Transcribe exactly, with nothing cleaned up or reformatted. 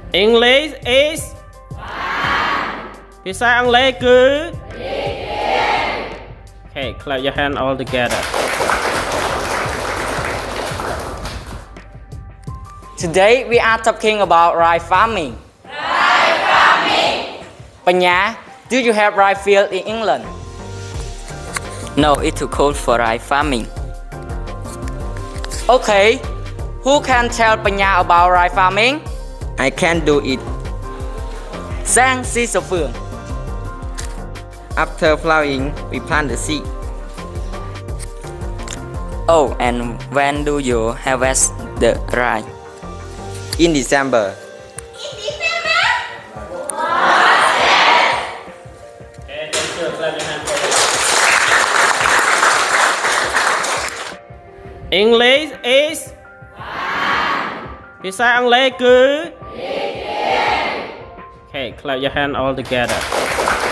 English is ភាសាអង់គ្លេសគឺ Okay, clap your hand all together. Today we are talking about rice farming. Rice farming. Panya, do you have rice field in England? No, it's too cold for rice farming. Okay, who can tell Panya about rice farming? I can't do it. Sang si sổ phường. After flowering, we plant the seed. Oh, and when do you harvest the rice? In December. In December? Okay, thank you. Clap your hands. English is ភាសាអង់គ្លេសគឺ Okay, clap your hand all together.